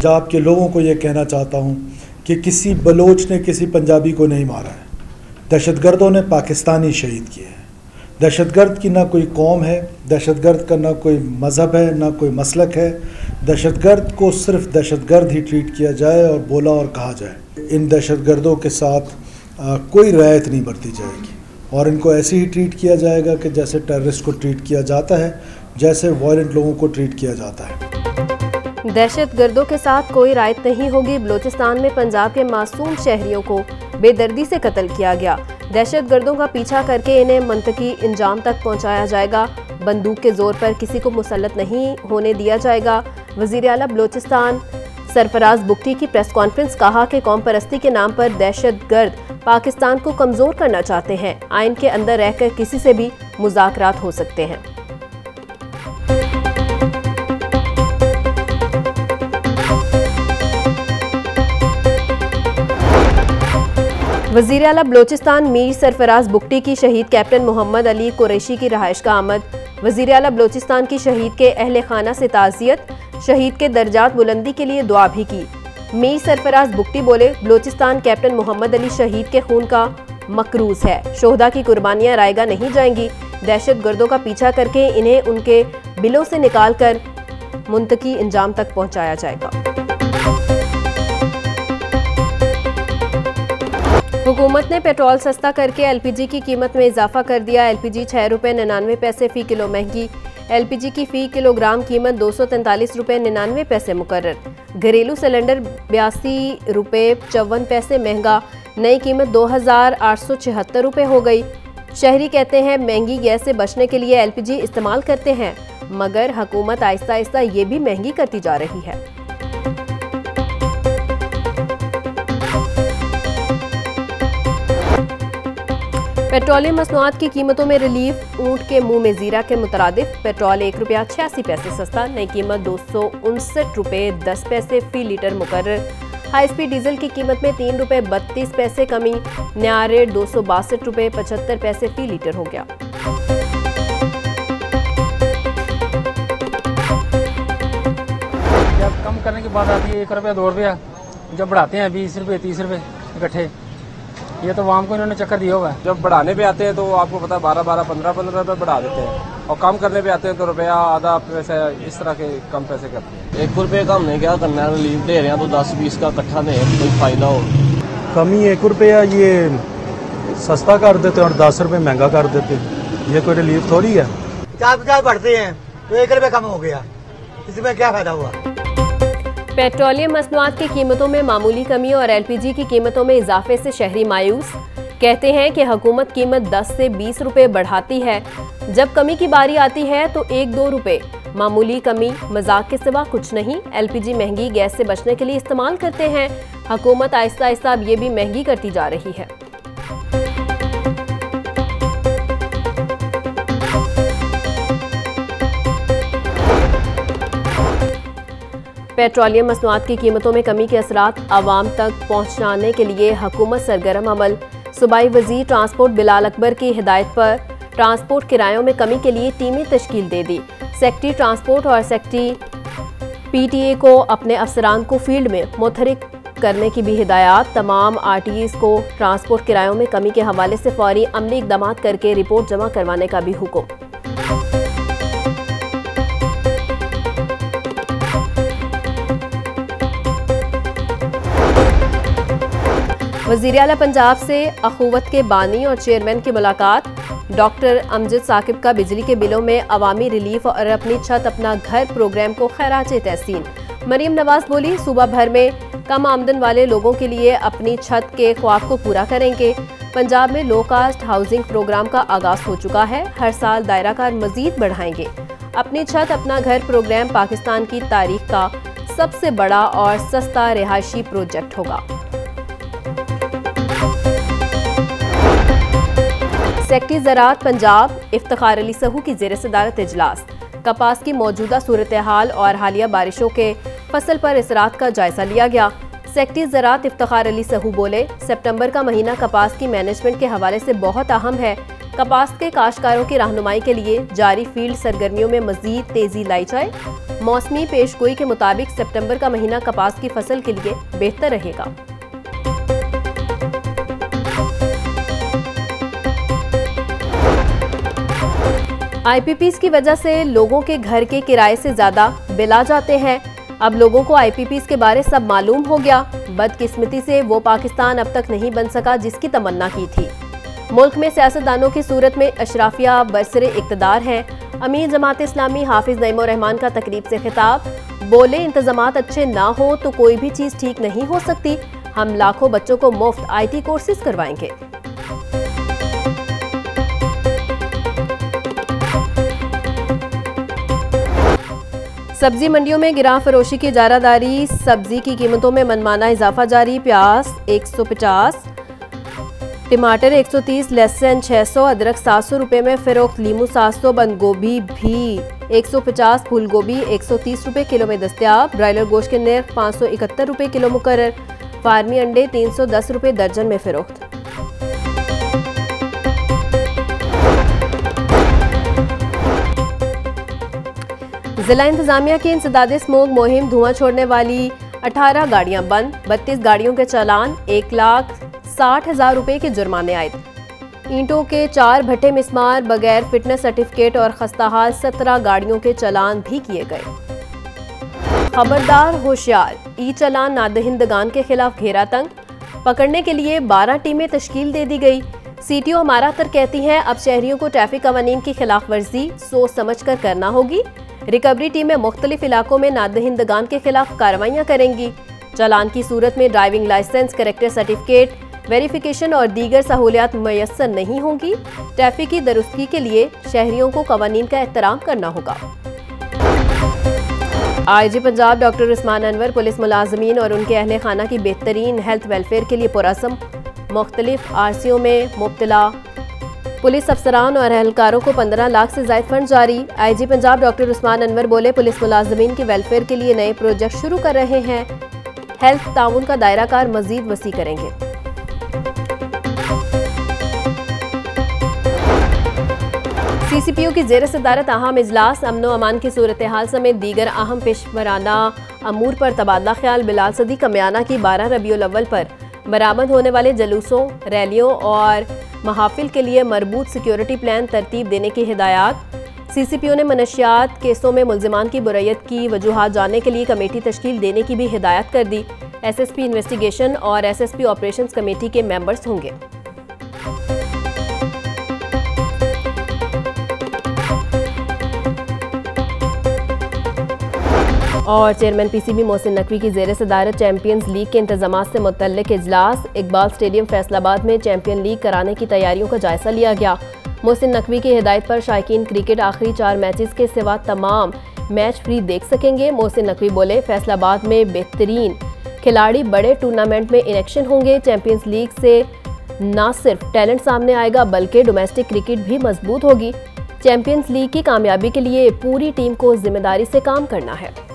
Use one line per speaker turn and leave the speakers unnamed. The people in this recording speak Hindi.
पंजाब के लोगों को ये कहना चाहता हूँ कि किसी बलोच ने किसी पंजाबी को नहीं मारा है। दहशतगर्दों ने पाकिस्तानी शहीद किए हैं। दहशतगर्द की ना कोई कौम है, दहशतगर्द का ना कोई मज़हब है, ना कोई मसलक है। दहशतगर्द को सिर्फ दहशतगर्द ही ट्रीट किया जाए और बोला और कहा जाए। इन दहशतगर्दों के साथ कोई रियायत नहीं बरती जाएगी और इनको ऐसे ही ट्रीट किया जाएगा कि जैसे टेररिस्ट को ट्रीट किया जाता है, जैसे वायलेंट लोगों को ट्रीट किया जाता है।
दहशतगर्दों के साथ कोई रियायत नहीं होगी। बलूचिस्तान में पंजाब के मासूम शहरियों को बेदर्दी से कत्ल किया गया। दहशतगर्दों का पीछा करके इन्हें मंतकी इंजाम तक पहुंचाया जाएगा। बंदूक के जोर पर किसी को मुसल्लत नहीं होने दिया जाएगा। वज़ीर आला बलूचिस्तान सरफराज बुगटी की प्रेस कॉन्फ्रेंस कहा कि कौम परस्ती के नाम पर दहशतगर्द पाकिस्तान को कमज़ोर करना चाहते हैं। आइन के अंदर रहकर किसी से भी मुज़ाकरात हो सकते हैं। वज़ीर आला बलूचिस्तान मीर सरफराज बुगटी की शहीद कैप्टन मोहम्मद अली कुरैशी की रहाइश का आमद। वज़ीर आला बलूचिस्तान की शहीद के अहले खाना से ताज़ियत, शहीद के दर्जात बुलंदी के लिए दुआ भी की। मीर सरफराज बुगटी बोले, बलूचिस्तान कैप्टन मोहम्मद अली शहीद के खून का मकरूज है। शोहदा की कुर्बानियाँ रायगा नहीं जाएंगी। दहशतगर्दों का पीछा करके इन्हें उनके बिलों से निकाल कर मुंतकी इंजाम तक पहुँचाया जाएगा। हुकूमत ने पेट्रोल सस्ता करके एलपीजी की कीमत में इजाफा कर दिया। एलपीजी 6 रुपये 99 पैसे फ़ी किलो महंगी। एलपीजी की फ़ी किलोग्राम कीमत 243 रुपये 99 पैसे मुकर्रर। घरेलू सिलेंडर 82 रुपये 54 पैसे महंगा। नई कीमत 2876 रुपये हो गई। शहरी कहते हैं महंगी गैस से बचने के लिए एलपीजी इस्तेमाल करते हैं, मगर हुकूमत आहिस्ता आहिस्ता ये भी महंगी करती जा रही है। पेट्रोलियम मसनूआत की कीमतों में रिलीफ। ऊँट के मुंह में जीरा के मुतरादिफ पेट्रोल 1 रुपया 86 पैसे सस्ता। नई कीमत 259 रुपये 10 पैसे फ़ी लीटर मुकर्रर। हाई स्पीड डीजल की कीमत में 3 रुपये 32 पैसे कमी। नया रेट 262 रुपये 75 पैसे फ़ी लीटर हो गया।
जब कम करने की बात आती है 1 रुपया 2 रुपया, जब बढ़ाते हैं 20 रुपये 30 रुपये इकट्ठे, ये तो वाम को इन्होंने चक्कर दिया हुआ है।
जब बढ़ाने पे आते हैं तो आपको पता 12-12, 15-15 रुपये बढ़ा देते हैं और कम करने पे आते हैं तो रुपया आधा पैसा इस तरह के कम पैसे करते हैं।
1 रुपये का हमने क्या करना है, रिलीफ दे रहे हैं तो 10-20 का इकट्ठा दें, कोई फायदा हो।
कमी 1 रुपया ये सस्ता कर देते हैं और 10 रुपये महंगा कर देते हैं, ये कोई रिलीफ थोड़ी है।
50 बढ़ते हैं तो 1 रुपये कम हो गया, इसमें क्या फायदा हुआ।
पेट्रोलियम मसनूआत की कीमतों में मामूली कमी और एलपीजी की कीमतों में इजाफे से शहरी मायूस। कहते हैं कि हुकूमत कीमत 10 से 20 रुपये बढ़ाती है, जब कमी की बारी आती है तो 1-2 रुपये। मामूली कमी मजाक के सिवा कुछ नहीं। एलपीजी महंगी गैस से बचने के लिए इस्तेमाल करते हैं। हुकूमत आहिस्ता आहिस्ता अब ये भी महंगी करती जा रही है। पेट्रोलियम मसनूआत की कीमतों में कमी के असरात आवाम तक पहुँचाने के लिए हुकूमत सरगर्म अमल। सूबाई वज़ीर ट्रांसपोर्ट बिलाल अकबर की हिदायत पर ट्रांसपोर्ट किरायों में कमी के लिए टीमें तश्कील दे दी। सेक्रेटरी ट्रांसपोर्ट और सेक्रेटरी पीटीए को अपने अफसरान को फील्ड में मुतहरिक करने की भी हिदायत। तमाम आरटीईज़ को ट्रांसपोर्ट किरायों में कमी के हवाले से फौरी अमली इक़दाम करके रिपोर्ट जमा करवाने का भी हुक्म। वज़ीर आला पंजाब से अखुवत के बानी और चेयरमैन की मुलाकात। डॉक्टर अमजद साकिब का बिजली के बिलों में अवामी रिलीफ और अपनी छत अपना घर प्रोग्राम को खैराज तहसीन। मरीम नवाज बोली, सूबा भर में कम आमदन वाले लोगों के लिए अपनी छत के ख्वाब को पूरा करेंगे। पंजाब में लो कास्ट हाउसिंग प्रोग्राम का आगाज हो चुका है, हर साल दायरा कार मजीद बढ़ाएंगे। अपनी छत अपना घर प्रोग्राम पाकिस्तान की तारीख का सबसे बड़ा और सस्ता रिहायशी प्रोजेक्ट होगा। सेक्रेटरी ज़राअत पंजाब इफ्तिखार अली सहू की ज़ेर सदारत इजलास। कपास की मौजूदा सूरत हाल और हालिया बारिशों के फसल पर असरात का जायजा लिया गया। सेक्रेटरी ज़राअत इफ्तिखार अली सहू बोले, सितंबर का महीना कपास की मैनेजमेंट के हवाले से बहुत अहम है। कपास के काश्तकारों की रहनुमाई के लिए जारी फील्ड सरगर्मियों में मजीद तेजी लाई जाए। मौसमी पेशगोई के मुताबिक सितंबर का महीना कपास की फसल के लिए बेहतर रहेगा। आईपीपीज़ की वजह से लोगों के घर के किराए से ज्यादा बिल आ जाते हैं। अब लोगों को आईपीपीज़ के बारे सब मालूम हो गया। बदकिस्मती से वो पाकिस्तान अब तक नहीं बन सका जिसकी तमन्ना की थी। मुल्क में सियासतदानों की सूरत में अशराफिया बरसरे इक़्तिदार हैं। अमीर जमात इस्लामी हाफिज नईमुर रहमान का तकरीब से खिताब, बोले इंतजामात अच्छे ना हो तो कोई भी चीज़ ठीक नहीं हो सकती। हम लाखों बच्चों को मुफ्त IT कोर्सेज करवाएंगे। सब्जी मंडियों में गिरां फरोशी की इजारादारी, सब्जी की कीमतों में मनमाना इजाफा जारी। प्याज 150, टमाटर 130, लहसुन 600, अदरक 700 रुपये में फरोख्त, लीमू 700, बंद गोभी भी 150, फूल गोभी 130 रुपये किलो में दस्तयाब। ब्रायलर गोश्त के नर्ख 571 रुपये किलो मुकर्रर। फार्मी अंडे 310 रुपये दर्जन में फरोख्त। जिला इंतजामिया की इंसदादे स्मोक मुहिम, धुआं छोड़ने वाली 18 गाड़ियां बंद, 32 गाड़ियों के चालान, 1,60,000 रुपये के जुर्माने आए। ईंटों के 4 भट्टे मिस्मार, बगैर फिटनेस सर्टिफिकेट और खस्ताहाल 17 गाड़ियों के चालान भी किए गए। खबरदार होशियार, ई चालान नादहिंदगान के खिलाफ घेरा तंग, पकड़ने के लिए 12 टीमें तश्कील दे दी गई। CTO हमारा तर कहती हैं अब शहरियों को ट्रैफिक कवानीन की खिलाफ वर्जी सोच समझ कर करना होगी। रिकवरी टीमें मुख्तलिफ इलाकों में नादहिंदगान के खिलाफ कार्रवाइयाँ करेंगी। चालान की सूरत में driving licence, character certificate, verification और दीगर सहूलियात मुयस्सर नहीं होंगी। ट्रैफिक की दुरुस्ती के लिए शहरियों को कवानीन का एहतराम करना होगा। IG Punjab doctor Usman Anwar police मुलाजमीन और उनके अहले खाना की बेहतरीन हेल्थ वेलफेयर के लिए पुरअज़्म। मुख्तलिफ आरसियों में मुब्तला पुलिस अफसरान और एहलकारों को 15 लाख से ज़ायद फंड जारी। IG पंजाब डॉक्टर उस्मान अनवर बोले पुलिस मुलाजमीन के वेलफेयर के लिए नए प्रोजेक्ट शुरू कर रहे हैं। हेल्थ ताउन का दायरा कार मजीद वसी करेंगे। CCPO की ज़ेर सदारत अहम इजलास, अमन व अमान की सूरत हाल समेत दीगर अहम पेशवराना अमूर पर तबादला ख्याल। बिलाल सदी कमियाना की 12 रबीउल अव्वल पर बरामद होने वाले जलूसों, रैलियों और महाफिल के लिए मरबूत सिक्योरिटी प्लान तरतीब देने की हिदायत। CCPO ने मनशियात केसों में मुल्जिमान की बुरैयत की वजूहात जानने के लिए कमेटी तश्कील देने की भी हिदायत कर दी। SSP इन्वेस्टिगेशन और SSP ऑपरेशंस कमेटी के मेंबर्स होंगे। और चेयरमैन PCB मोहसिन नकवी की ज़ेर सदारत चैंपियंस लीग के इंतजामात से मुतल्लिक इजलास। इकबाल स्टेडियम फैसलाबाद में चैंपियन लीग कराने की तैयारियों का जायजा लिया गया। मोहसिन नकवी की हिदायत पर शायकीन क्रिकेट आखिरी 4 मैचेस के सिवा तमाम मैच फ्री देख सकेंगे। मोहसिन नकवी बोले फैसलाबाद में बेहतरीन खिलाड़ी बड़े टूर्नामेंट में इनेक्शन होंगे। चैंपियंस लीग से न सिर्फ टैलेंट सामने आएगा बल्कि डोमेस्टिक क्रिकेट भी मजबूत होगी। चैंपियंस लीग की कामयाबी के लिए पूरी टीम को जिम्मेदारी से काम करना है।